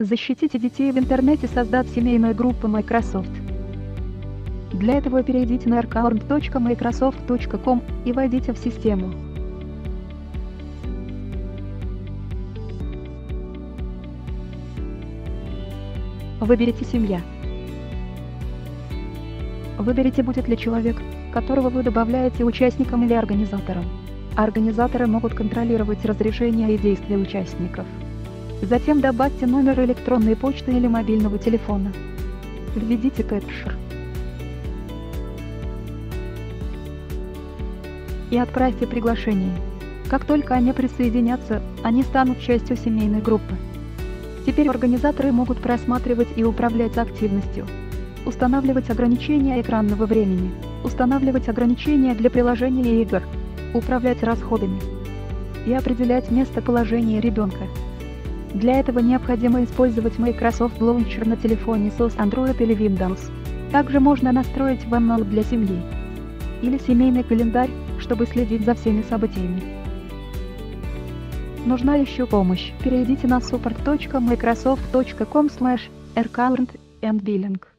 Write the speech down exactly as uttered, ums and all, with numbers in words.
Защитите детей в интернете, создать семейную группу Microsoft. Для этого перейдите на account точка microsoft точка com и войдите в систему. Выберите «Семья». Выберите, будет ли человек, которого вы добавляете, участником или организатором. Организаторы могут контролировать разрешения и действия участников. Затем добавьте номер электронной почты или мобильного телефона. Введите кэпчер и отправьте приглашение. Как только они присоединятся, они станут частью семейной группы. Теперь организаторы могут просматривать и управлять активностью, устанавливать ограничения экранного времени, устанавливать ограничения для приложений и игр, управлять расходами и определять местоположение ребенка. Для этого необходимо использовать Microsoft Launcher на телефоне с Android или Windows. Также можно настроить OneNote для семьи или семейный календарь, чтобы следить за всеми событиями. Нужна еще помощь? Перейдите на support точка microsoft точка com slash account and billing.